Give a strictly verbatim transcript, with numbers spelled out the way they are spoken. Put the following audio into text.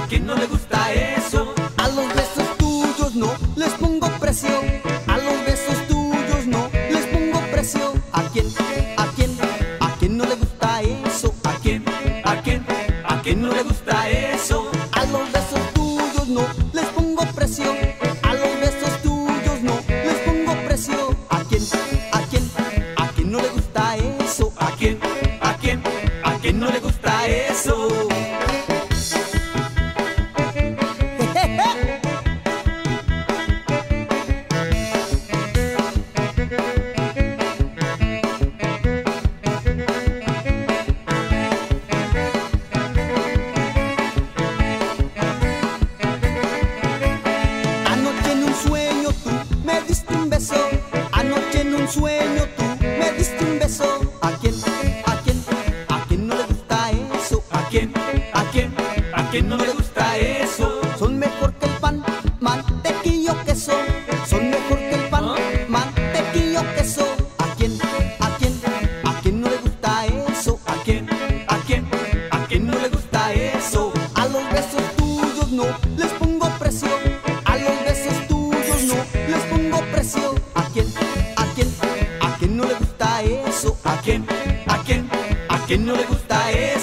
¿A quién no le gusta eso? A los besos tuyos no les pongo precio. A los besos tuyos no les pongo precio. ¿A quién? ¿A quién? ¿A quién no le gusta eso? ¿A quién? ¿A quién? ¿A quién no le gusta eso? A los besos tuyos no les pongo precio. A los besos tuyos no les pongo precio. ¿A quién? ¿A quién? ¿A quién no le gusta eso? ¿A quién? ¿A quién? ¿A quién no le gusta eso? Anoche en un sueño tú me diste un beso. Anoche en un sueño tú me diste un beso. ¿A quién? ¿A quién? ¿A quién no le gusta eso? ¿A quién? ¿A quién? ¿A quién no le gusta eso? Son mejor que el pan, mantequillo, queso. Son mejor que el pan, mantequillo, queso. ¿A quién? ¿A quién? ¿A quién no le gusta eso? ¿A quién? ¿A quién? ¿A quién no le gusta eso? A los besos tuyos no les pongo precio. A los besos tuyos no les pongo precio. ¿A quién? ¿A quién? ¿A quién no le gusta eso? ¿A quién? ¿A quién? ¿A quién no le gusta eso?